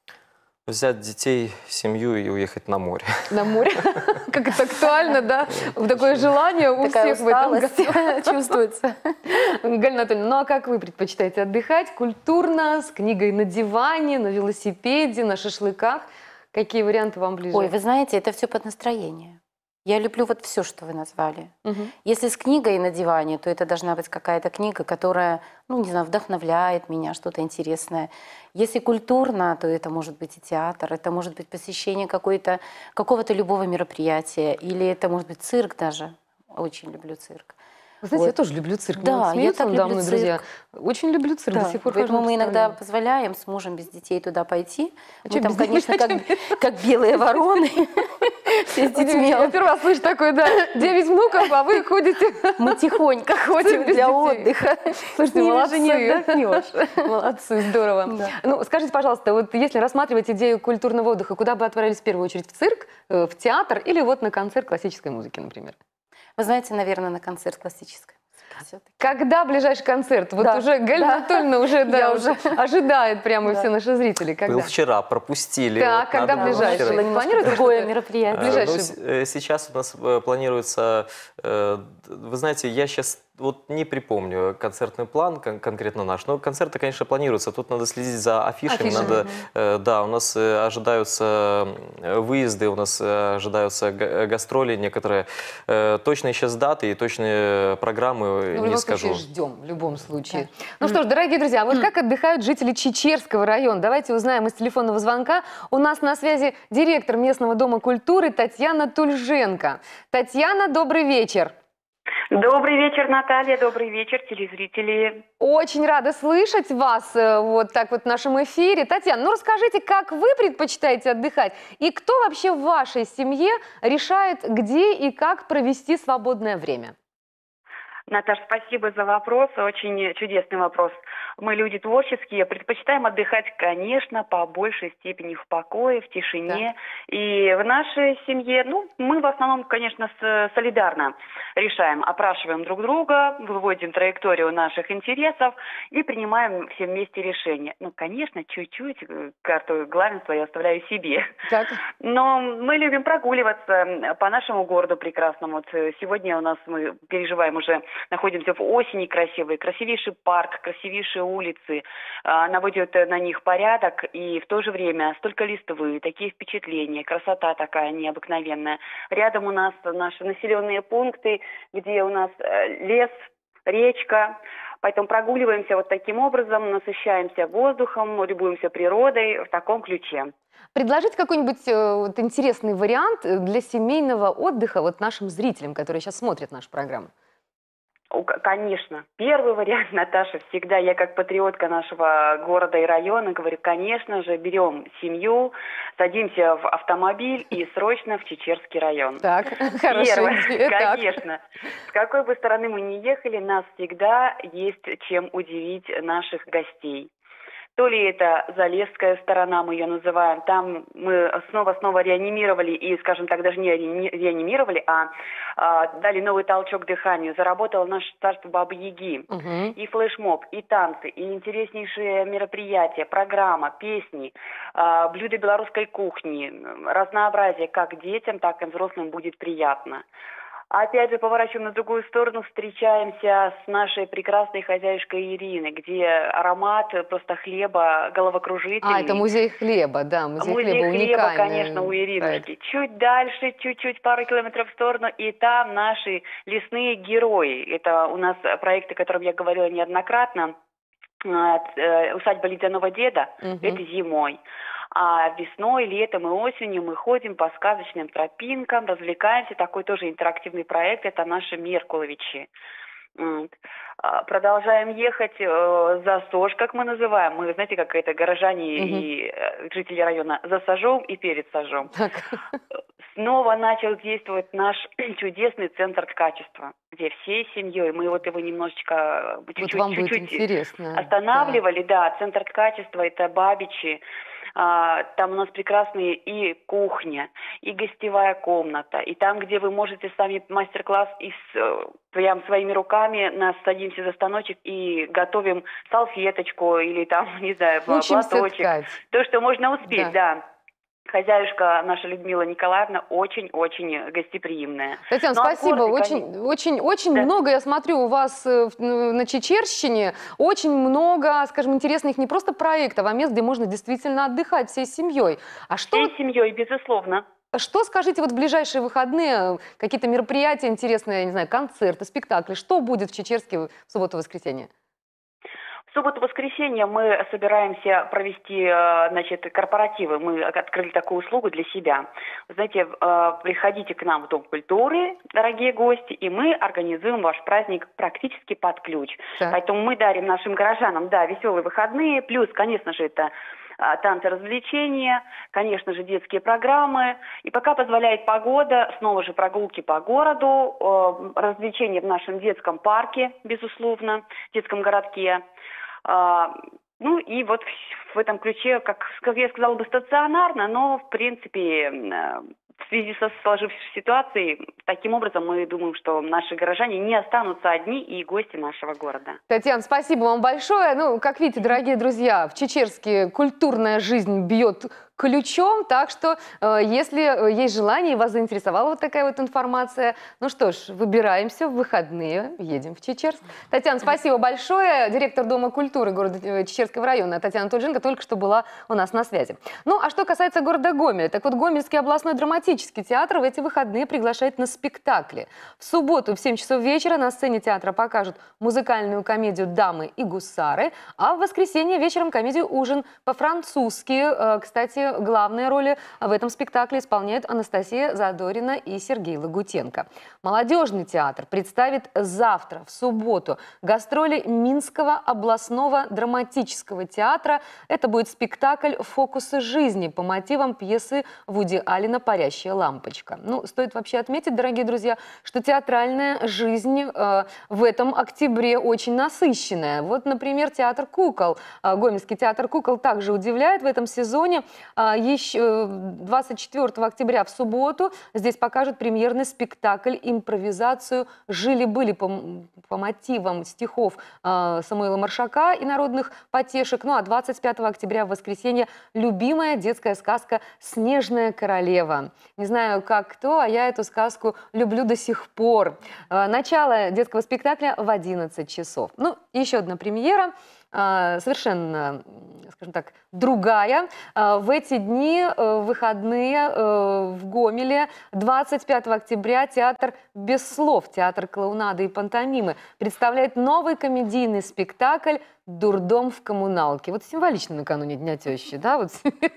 Взять детей, семью и уехать на море. На море? Как это актуально, да? Такое желание у всех в этом году чувствуется. Галина Анатольевна, ну а как вы предпочитаете отдыхать? Культурно, с книгой на диване, на велосипеде, на шашлыках? Какие варианты вам ближе? Ой, вы знаете, это все под настроение. Я люблю вот все, что вы назвали. Если с книгой на диване, то это должна быть какая-то книга, которая, ну, не знаю, вдохновляет меня, что-то интересное. Если культурно, то это может быть и театр, это может быть посещение какого-то любого мероприятия, или это может быть цирк даже. Очень люблю цирк. Вы знаете, я тоже люблю цирк. Да, я так люблю цирк. Друзья. Очень люблю цирк, до сих пор поэтому хожу, мы иногда представляю. позволяем с мужем без детей туда пойти. А Мы там, без детей? конечно, как белые вороны. Все с детьми. Я первый раз слышу такое, да, 9 внуков, а вы ходите. Мы тихонько ходим без для детей. отдыха. Слушайте, С ними молодцы. же не отдохнешь. Молодцы, здорово. Да. Ну, скажите, пожалуйста, вот если рассматривать идею культурного отдыха, куда бы отправились в первую очередь? В цирк, в театр или вот на концерт классической музыки, например? Вы знаете, наверное, на концерт классической музыки всё-таки. Когда ближайший концерт? Вот Да, уже Галина Анатольевна уже, да, Я уже уже. ожидает прямо Да. все наши зрители. Когда? Был вчера, пропустили. Так, Вот когда надо было ближайший? вчера. Планируется Другое что-то? мероприятие. Ближайший. Сейчас у нас планируется, вы знаете, я сейчас вот не припомню концертный план конкретно наш, но концерты, конечно, планируются. Тут надо следить за афишами. Афишами. Да, у нас ожидаются выезды, у нас ожидаются гастроли некоторые. Точные сейчас даты и точные программы Ну, в не любом скажу. случае ждем, в любом случае. Ну что ж, дорогие друзья, вот как отдыхают жители Чечерского района? Давайте узнаем из телефонного звонка. У нас на связи директор местного дома культуры Татьяна Тульженко. Татьяна, добрый вечер. Добрый вечер, Наталья, добрый вечер, телезрители. Очень рада слышать вас вот так вот в нашем эфире. Татьяна, ну расскажите, как вы предпочитаете отдыхать? И кто вообще в вашей семье решает, где и как провести свободное время? Наташ, спасибо за вопрос, очень чудесный вопрос. Мы люди творческие, предпочитаем отдыхать, конечно, по большей степени в покое, в тишине. Да. И в нашей семье, ну, мы в основном, конечно, солидарно решаем, опрашиваем друг друга, выводим траекторию наших интересов и принимаем все вместе решения. Ну, конечно, чуть-чуть карту главенства я оставляю себе. Так. Но мы любим прогуливаться по нашему городу прекрасному. Вот сегодня у нас мы переживаем уже, находимся в осени красивой, красивейший парк, красивейшие улицы, наводят на них порядок, и в то же время столько листвы, такие впечатления, красота такая необыкновенная. Рядом у нас наши населенные пункты, где у нас лес, речка, поэтому прогуливаемся вот таким образом, насыщаемся воздухом, любуемся природой в таком ключе. Предложить какой-нибудь вот, интересный вариант для семейного отдыха вот нашим зрителям, которые сейчас смотрят нашу программу. Конечно. Первый вариант, Наташа, всегда я как патриотка нашего города и района говорю, конечно же, берем семью, садимся в автомобиль и срочно в Чечерский район. Так, хорошая идея. Конечно. С какой бы стороны мы ни ехали, нас всегда есть чем удивить наших гостей. То ли это Залесская сторона, мы ее называем, там мы снова реанимировали и, скажем так, даже не реанимировали, а дали новый толчок дыханию. Заработало наше царство Бабы-Яги. И флешмоб, и танцы, и интереснейшие мероприятия, программа, песни, блюда белорусской кухни, разнообразие как детям, так и взрослым будет приятно. Опять же, поворачиваем на другую сторону, встречаемся с нашей прекрасной хозяюшкой Ириной, где аромат просто хлеба головокружительный. Это музей хлеба, да, музей хлеба уникальный. Хлеба, конечно, у Ириночки. Чуть дальше, чуть-чуть, пару километров в сторону, и там наши лесные герои. Это у нас проекты, о котором я говорила неоднократно. Усадьба Ледяного деда, это зимой. А весной, летом и осенью мы ходим по сказочным тропинкам, развлекаемся. Такой тоже интерактивный проект, это наши Меркуловичи. Вот. Продолжаем ехать за СОЖ, как мы называем. Мы, знаете, как это горожане и жители района за сожжем и перед сожжем. Снова начал действовать наш чудесный центр качества, где всей семьей, мы вот его немножечко, чуть-чуть останавливали, да, центр качества, это Бабичи. Там у нас прекрасные и кухня, и гостевая комната, и там, где вы можете сами мастер-класс прям своими руками, нас садимся за станочек и готовим салфеточку или там, не знаю, платочек. То, что можно успеть, да. Хозяюшка наша Людмила Николаевна очень-очень гостеприимная. Татьяна, спасибо. Очень много, я смотрю, у вас на Чечерщине очень много, скажем, интересных не просто проектов, а мест, где можно действительно отдыхать всей семьей. Всей семьей, безусловно. Что, скажите, вот в ближайшие выходные, какие-то мероприятия интересные, я не знаю, концерты, спектакли, что будет в Чечерске в субботу-воскресенье? В субботу-воскресенье мы собираемся провести, значит, корпоративы. Мы открыли такую услугу для себя. Вы знаете, приходите к нам в Дом культуры, дорогие гости, и мы организуем ваш праздник практически под ключ. Так. Поэтому мы дарим нашим горожанам, да, веселые выходные, плюс, конечно же, это танцы, развлечения, конечно же, детские программы. И пока позволяет погода, снова же прогулки по городу, развлечения в нашем детском парке, безусловно, детском городке. Ну и вот в этом ключе, как я сказала бы, стационарно, но в принципе в связи со сложившейся ситуацией, таким образом мы думаем, что наши горожане не останутся одни и гости нашего города. Татьяна, спасибо вам большое. Ну, как видите, дорогие друзья, в Чечерске культурная жизнь бьет ключом, так что если есть желание и вас заинтересовала вот такая вот информация, ну что ж, выбираемся в выходные, едем в Чечерск. Татьяна, спасибо большое. Директор Дома культуры города Чечерского района Татьяна Тульженко только что была у нас на связи. Ну, а что касается города Гомеля, так вот Гомельский областной драматический театр в эти выходные приглашает на спектакли. В субботу в 7 часов вечера на сцене театра покажут музыкальную комедию «Дамы и гусары», а в воскресенье вечером комедию «Ужин» по-французски. Кстати, главные роли в этом спектакле исполняют Анастасия Задорина и Сергей Лагутенко. Молодежный театр представит завтра, в субботу, гастроли Минского областного драматического театра. Это будет спектакль «Фокусы жизни» по мотивам пьесы Вуди Аллена «Парящая лампочка». Ну, стоит вообще отметить, дорогие друзья, что театральная жизнь в этом октябре очень насыщенная. Вот, например, театр кукол, Гомельский театр кукол также удивляет в этом сезоне. Еще 24 октября в субботу здесь покажут премьерный спектакль, импровизацию «Жили-были» по мотивам стихов Самуила Маршака и народных потешек. Ну а 25 октября в воскресенье любимая детская сказка «Снежная королева». Не знаю, как кто, а я эту сказку люблю до сих пор. Начало детского спектакля в 11 часов. Ну, еще одна премьера. Совершенно, скажем так, другая. В эти дни, выходные в Гомеле, 25 октября театр «Без слов», театр клоунады и пантомимы, представляет новый комедийный спектакль «Дурдом в коммуналке». Вот символично накануне Дня тещи, да? Вот.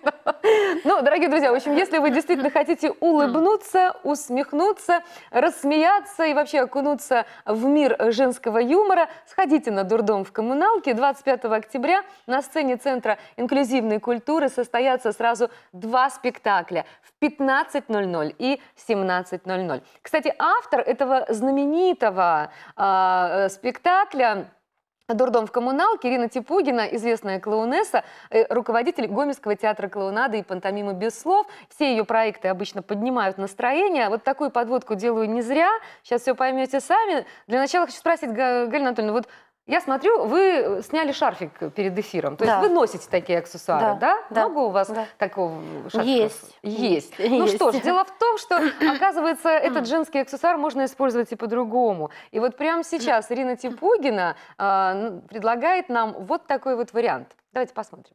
Ну, дорогие друзья, в общем, если вы действительно хотите улыбнуться, усмехнуться, рассмеяться и вообще окунуться в мир женского юмора, сходите на «Дурдом в коммуналке». 25 октября на сцене Центра инклюзивной культуры состоятся сразу два спектакля в 15:00 и 17:00. Кстати, автор этого знаменитого спектакля «Дурдом в коммуналке» Ирина Типугина, известная клоунесса, руководитель Гомельского театра клоунады и пантомимы «Без слов». Все ее проекты обычно поднимают настроение. Вот такую подводку делаю не зря. Сейчас все поймете сами. Для начала хочу спросить, Галина Анатольевна, вот я смотрю, вы сняли шарфик перед эфиром. То есть вы носите такие аксессуары, да? Много у вас такого шарфика? Есть. Ну что ж, дело в том, что, оказывается, этот женский аксессуар можно использовать и по-другому. И вот прямо сейчас Ирина Типугина предлагает нам вот такой вот вариант. Давайте посмотрим.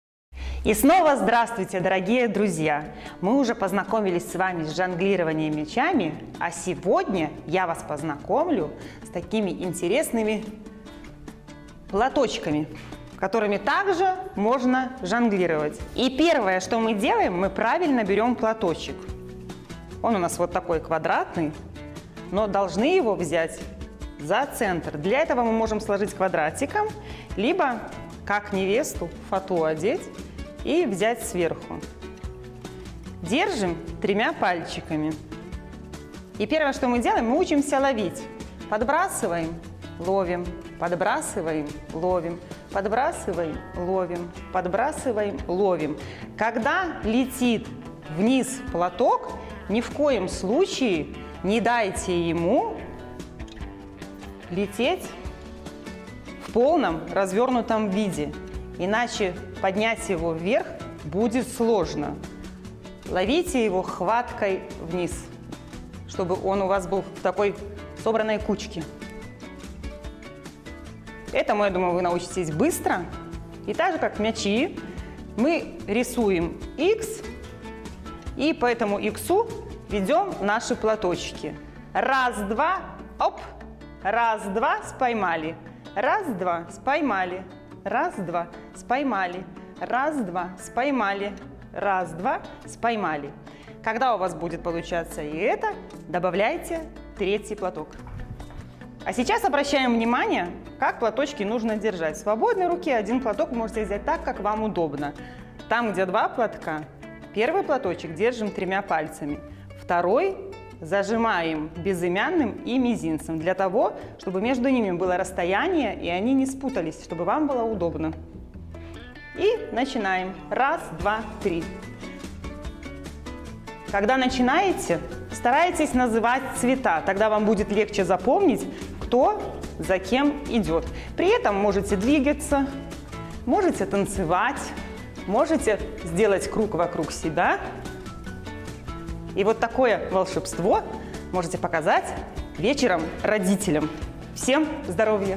И снова здравствуйте, дорогие друзья! Мы уже познакомились с вами с жонглированием мячами, а сегодня я вас познакомлю с такими интересными платочками, которыми также можно жонглировать. И первое, что мы делаем, мы правильно берем Он у нас вот такой квадратный, но должны его взять за центр. Для этого мы можем сложить квадратиком, либо, как невесту, фату одеть и взять сверху. Держим 3 пальчиками. И первое, что мы делаем, мы учимся ловить. Подбрасываем, ловим, подбрасываем, ловим, подбрасываем, ловим, подбрасываем, ловим. Когда летит вниз платок, ни в коем случае не дайте ему лететь в полном развернутом виде, иначе поднять его вверх будет сложно. Ловите его хваткой вниз, чтобы он у вас был в такой собранной кучке. Этому, я думаю, вы научитесь быстро. И так же, как мячи, мы рисуем X, и по этому X ведем наши платочки. Раз, два, оп, раз, два, споймали, раз, два, споймали, раз, два, споймали, раз, два, споймали, раз, два, споймали. Когда у вас будет получаться и это, добавляйте 3-й платок. А сейчас обращаем внимание, как платочки нужно держать. В свободной руке 1 платок вы можете взять так, как вам удобно. Там, где 2 платка, 1-й платочек держим 3 пальцами, 2-й зажимаем безымянным и мизинцем, для того, чтобы между ними было расстояние и они не спутались, чтобы вам было удобно. И начинаем. 1, 2, 3. Когда начинаете, старайтесь называть цвета, тогда вам будет легче запомнить, кто за кем идет. При этом можете двигаться, можете танцевать, можете сделать круг вокруг себя. И вот такое волшебство можете показать вечером родителям. Всем здоровья!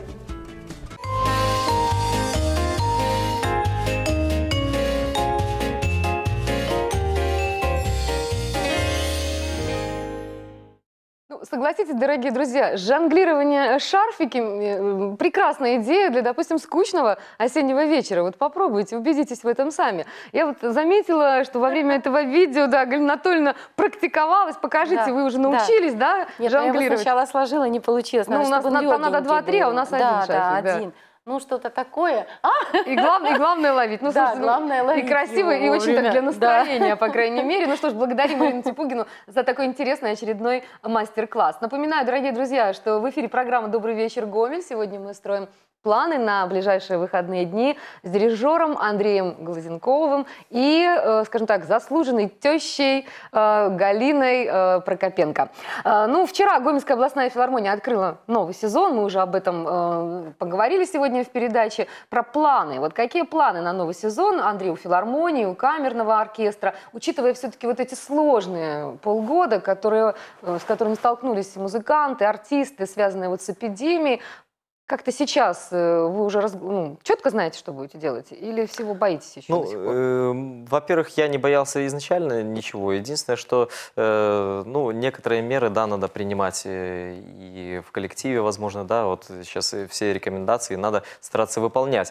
Согласитесь, дорогие друзья, жонглирование шарфиками – прекрасная идея для, допустим, скучного осеннего вечера. Вот попробуйте, убедитесь в этом сами. Я вот заметила, что во время этого видео, да, Галина Анатольевна практиковалась. Покажите, да, вы уже научились, да, Нет, жонглировать? Я сначала сложила, не получилось. Надо, у нас надо 2-3, а у нас один шарфик. Да, один. Ну, что-то такое. И главное ловить. Ну, да, главное ловить. И красиво, и очень так для настроения, по крайней мере. Ну что ж, благодарим Ирину Типугину за такой интересный очередной мастер-класс. Напоминаю, дорогие друзья, что в эфире программа «Добрый вечер, Гомель». Сегодня мы строим планы на ближайшие выходные дни с дирижером Андреем Глазенковым и, скажем так, заслуженной тещей Галиной Прокопенко. Ну, вчера Гомельская областная филармония открыла новый сезон, мы уже об этом поговорили сегодня в передаче, про планы. Вот какие планы на новый сезон, Андрей, у филармонии, у камерного оркестра, учитывая все-таки вот эти сложные полгода, с которыми столкнулись музыканты, артисты, связанные вот с эпидемией. Как-то сейчас вы уже четко знаете, что будете делать? Или всего боитесь еще до сих пор? Во-первых, я не боялся изначально ничего. Единственное, что некоторые меры, да, надо принимать и в коллективе, возможно, да, вот сейчас все рекомендации надо стараться выполнять.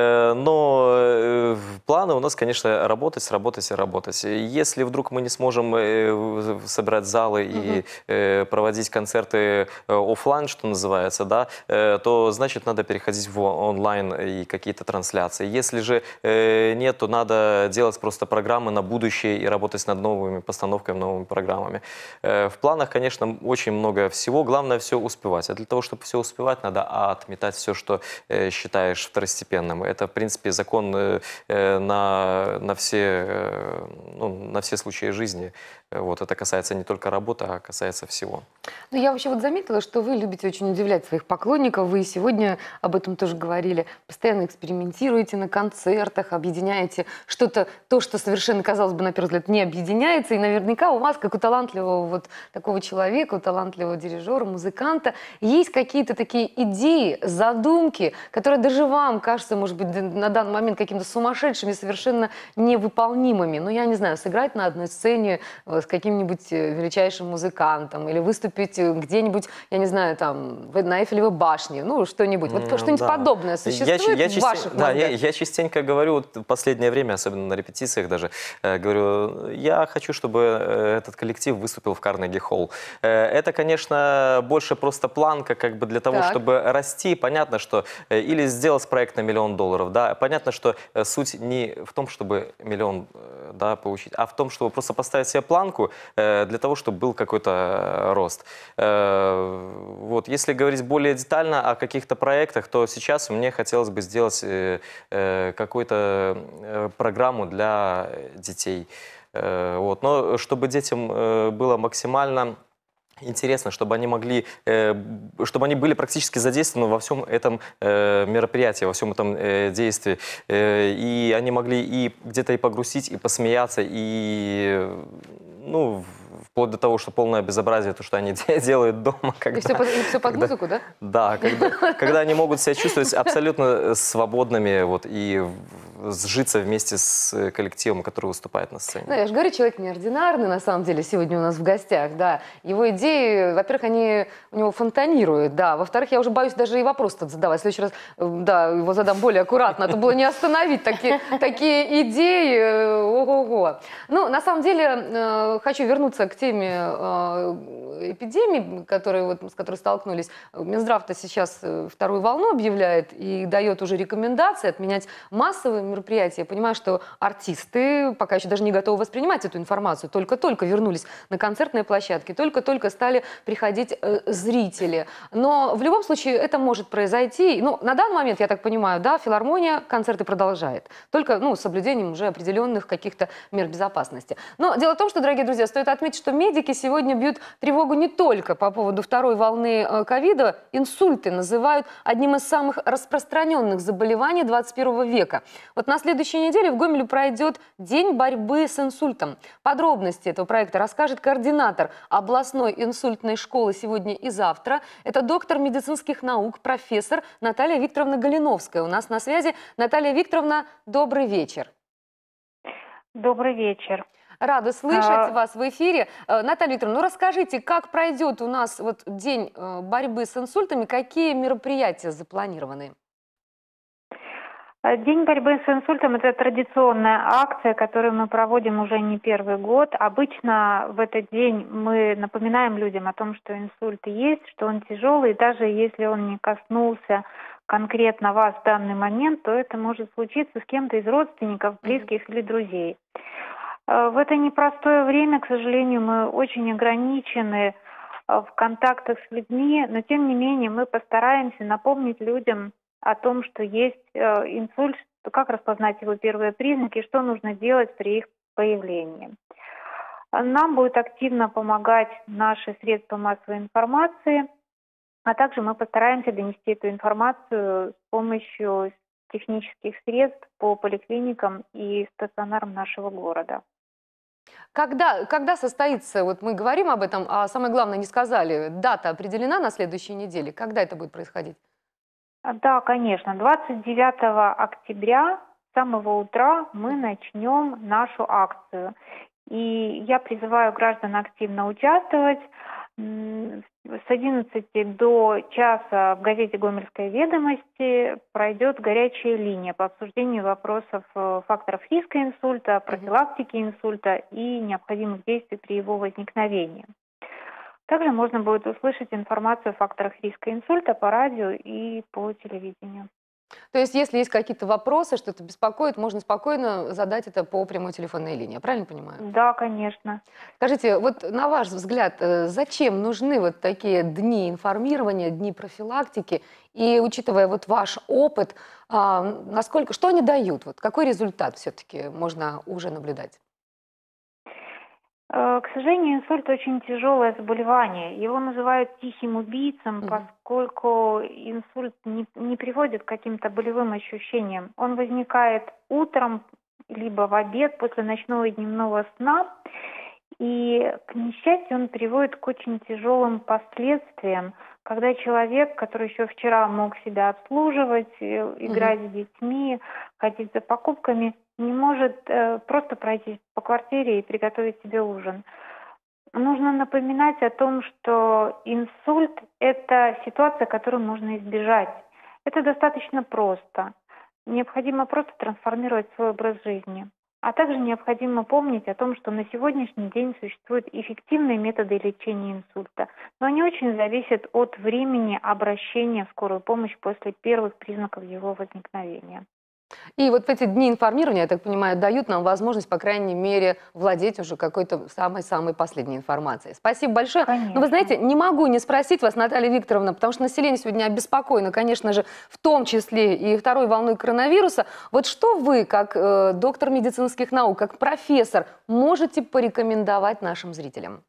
Но планы у нас, конечно, работать. Если вдруг мы не сможем собирать залы и проводить концерты офлайн, что называется, да, то значит надо переходить в онлайн и какие-то трансляции. Если же нет, то надо делать просто программы на будущее и работать над новыми постановками, новыми программами. В планах, конечно, очень много всего. Главное все успевать. А для того, чтобы все успевать, надо отметать все, что считаешь второстепенным. Это, в принципе, закон на все случаи жизни. Вот, это касается не только работы, а касается всего. Ну, я вообще вот заметила, что вы любите очень удивлять своих поклонников. Вы сегодня об этом тоже говорили. Постоянно экспериментируете на концертах, объединяете что-то, то, что совершенно, казалось бы, на первый взгляд, не объединяется. И наверняка у вас, как у талантливого вот такого человека, у талантливого дирижера, музыканта, есть какие-то такие идеи, задумки, которые даже вам кажутся, может быть, на данный момент какими-то сумасшедшими, совершенно невыполнимыми. Ну, я не знаю, сыграть на одной сцене с каким-нибудь величайшим музыкантом или выступить где-нибудь, я не знаю, там, на Эйфелевой башне. Ну, ну, что-нибудь? Вот что-нибудь Да. подобное существует в ваших Да, мозгах? я частенько говорю, вот в последнее время, особенно на репетициях даже, говорю, я хочу, чтобы этот коллектив выступил в Карнеги-холл. Это, конечно, больше просто планка как бы для того, Так. чтобы расти. Понятно, что или сделать проект на $1 миллион, да, понятно, что суть не в том, чтобы миллион да, получить, а в том, чтобы просто поставить себе планку для того, чтобы был какой-то рост. Вот, если говорить более детально о каких-то проектах, то сейчас мне хотелось бы сделать какую-то программу для детей. Вот. Но чтобы детям было максимально интересно, чтобы они могли, чтобы они были практически задействованы во всем этом мероприятии, во всем этом действии. И они могли и где-то и погрузить, и посмеяться, и, ну, вплоть до того, что полное безобразие, то, что они делают дома. Когда, И все под музыку, да? Да, когда они могут себя чувствовать абсолютно свободными вот, и сжиться вместе с коллективом, который выступает на сцене. Ну, я же говорю, человек неординарный, на самом деле, сегодня у нас в гостях, да. Его идеи, во-первых, они у него фонтанируют, да. Во-вторых, я уже боюсь даже и вопрос тут задавать. В следующий раз, да, его задам более аккуратно. Это было не остановить такие идеи. Ого-го. Ну, на самом деле, хочу вернуться к теме эпидемии, с которой столкнулись. Минздрав-то сейчас вторую волну объявляет и дает уже рекомендации отменять массовые мероприятия. Я понимаю, что артисты пока еще даже не готовы воспринимать эту информацию. Только-только вернулись на концертные площадки, только-только стали приходить зрители. Но в любом случае это может произойти. Ну, на данный момент, я так понимаю, да, филармония концерты продолжает. Только, ну, с соблюдением уже определенных каких-то мер безопасности. Но дело в том, что, дорогие друзья, стоит отметить, что медики сегодня бьют тревогу не только по поводу второй волны ковида. Инсульты называют одним из самых распространенных заболеваний 21 века. Вот на следующей неделе в Гомеле пройдет День борьбы с инсультом. Подробности этого проекта расскажет координатор областной инсультной школы сегодня и завтра. Это доктор медицинских наук, профессор Наталья Викторовна Галиновская. У нас на связи. Наталья Викторовна, добрый вечер. Добрый вечер. Рада слышать вас в эфире. Наталья Викторовна, ну расскажите, как пройдет у нас вот День борьбы с инсультами, какие мероприятия запланированы? День борьбы с инсультом – это традиционная акция, которую мы проводим уже не первый год. Обычно в этот день мы напоминаем людям о том, что инсульт есть, что он тяжелый, и даже если он не коснулся конкретно вас в данный момент, то это может случиться с кем-то из родственников, близких или друзей. В это непростое время, к сожалению, мы очень ограничены в контактах с людьми, но тем не менее мы постараемся напомнить людям о том, что есть инсульт, как распознать его первые признаки, что нужно делать при их появлении. Нам будет активно помогать наши средства массовой информации, а также мы постараемся донести эту информацию с помощью технических средств по поликлиникам и стационарам нашего города. Когда состоится, вот мы говорим об этом, а самое главное не сказали, дата определена на следующей неделе, когда это будет происходить? Да, конечно. 29 октября с самого утра мы начнем нашу акцию. И я призываю граждан активно участвовать. С 11 до часа в газете «Гомельская ведомости» пройдет горячая линия по обсуждению вопросов факторов риска инсульта, профилактики инсульта и необходимых действий при его возникновении. Также можно будет услышать информацию о факторах риска инсульта по радио и по телевидению. То есть, если есть какие-то вопросы, что-то беспокоит, можно спокойно задать это по прямой телефонной линии, я правильно понимаю? Да, конечно. Скажите, вот на ваш взгляд, зачем нужны вот такие дни информирования, дни профилактики? И учитывая вот ваш опыт, насколько, что они дают? Вот какой результат все-таки можно уже наблюдать? К сожалению, инсульт очень тяжелое заболевание. Его называют тихим убийцем, поскольку инсульт не приводит к каким-то болевым ощущениям. Он возникает утром, либо в обед после ночного и дневного сна. И, к несчастью, он приводит к очень тяжелым последствиям, когда человек, который еще вчера мог себя обслуживать, играть с детьми, ходить за покупками, не может просто пройтись по квартире и приготовить себе ужин. Нужно напоминать о том, что инсульт – это ситуация, которую можно избежать. Это достаточно просто. Необходимо просто трансформировать свой образ жизни. А также необходимо помнить о том, что на сегодняшний день существуют эффективные методы лечения инсульта, но они очень зависят от времени обращения в скорую помощь после первых признаков его возникновения. И вот эти дни информирования, я так понимаю, дают нам возможность, по крайней мере, владеть уже какой-то самой-самой последней информацией. Спасибо большое. Конечно. Но вы знаете, не могу не спросить вас, Наталья Викторовна, потому что население сегодня обеспокоено, конечно же, в том числе и второй волной коронавируса. Вот что вы, как доктор медицинских наук, как профессор, можете порекомендовать нашим зрителям?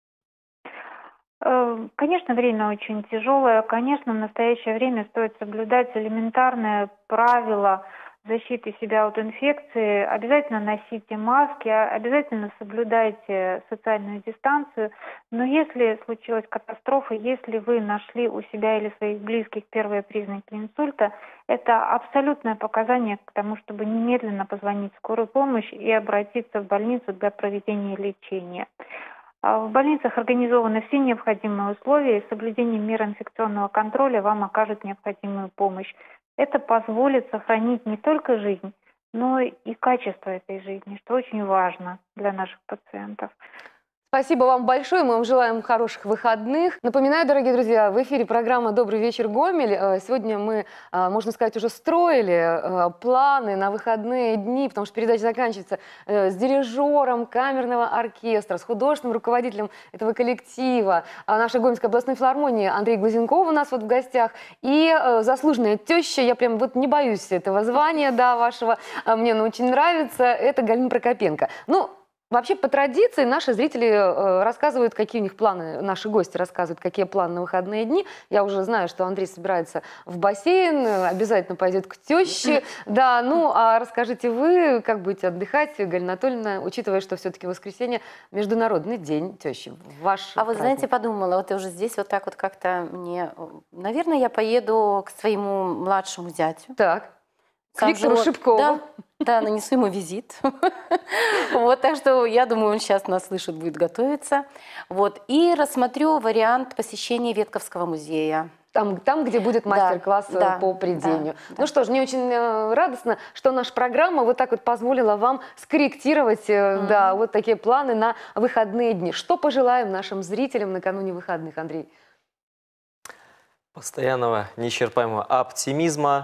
Конечно, время очень тяжелое. Конечно, в настоящее время стоит соблюдать элементарные правила защиты себя от инфекции. Обязательно носите маски, обязательно соблюдайте социальную дистанцию. Но если случилась катастрофа, если вы нашли у себя или своих близких первые признаки инсульта, это абсолютное показание к тому, чтобы немедленно позвонить в скорую помощь и обратиться в больницу для проведения лечения. В больницах организованы все необходимые условия, и с соблюдением мер инфекционного контроля вам окажут необходимую помощь. Это позволит сохранить не только жизнь, но и качество этой жизни, что очень важно для наших пациентов. Спасибо вам большое, мы вам желаем хороших выходных. Напоминаю, дорогие друзья, в эфире программа «Добрый вечер, Гомель». Сегодня мы, можно сказать, уже строили планы на выходные дни, потому что передача заканчивается с дирижером камерного оркестра, с художественным руководителем этого коллектива нашей Гомельской областной филармонии Андрей Глазенков у нас вот в гостях. И заслуженная теща, я прям вот не боюсь этого звания, да, вашего, мне оно очень нравится, это Галина Прокопенко. Ну, вообще, по традиции, наши зрители рассказывают, какие у них планы, наши гости рассказывают, какие планы на выходные дни. Я уже знаю, что Андрей собирается в бассейн, обязательно пойдет к теще. Да, ну, а расскажите вы, как будете отдыхать, Галина Анатольевна, учитывая, что все-таки воскресенье – Международный день тещи. Ваш А вы знаете, подумала, вот я уже здесь вот так вот как-то мне… Наверное, я поеду к своему младшему зятю. Так, к Виктору Шипкову. Да, да, нанесу ему визит. Вот, так что я думаю, он сейчас нас слышит, будет готовиться. Вот, и рассмотрю вариант посещения Ветковского музея. Там, где будет мастер-класс по прядению. Да. Ну что ж, мне очень радостно, что наша программа вот так вот позволила вам скорректировать да, вот такие планы на выходные дни. Что пожелаем нашим зрителям накануне выходных, Андрей? Постоянного, неисчерпаемого оптимизма.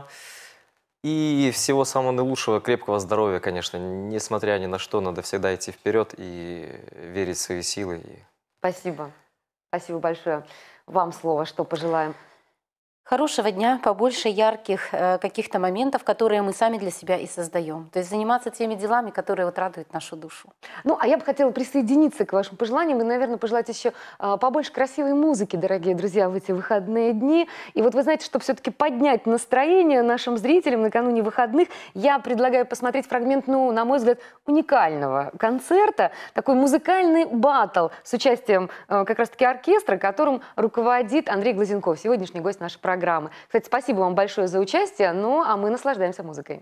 И всего самого наилучшего, крепкого здоровья, конечно. Несмотря ни на что, надо всегда идти вперед и верить в свои силы. Спасибо. Спасибо большое. Вам слово, что пожелаем? Хорошего дня, побольше ярких каких-то моментов, которые мы сами для себя и создаем. То есть заниматься теми делами, которые вот радуют нашу душу. Ну, а я бы хотела присоединиться к вашим пожеланиям и, наверное, пожелать еще побольше красивой музыки, дорогие друзья, в эти выходные дни. И вот вы знаете, чтобы все-таки поднять настроение нашим зрителям накануне выходных, я предлагаю посмотреть фрагмент, ну, на мой взгляд, уникального концерта, такой музыкальный баттл с участием как раз-таки оркестра, которым руководит Андрей Глазенков, сегодняшний гость нашей программы. Кстати, спасибо вам большое за участие, ну а мы наслаждаемся музыкой.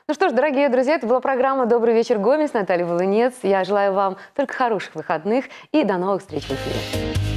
Ну что ж, дорогие друзья, это была программа «Добрый вечер, Гомель» с Натальей Волынец. Я желаю вам только хороших выходных и до новых встреч в эфире.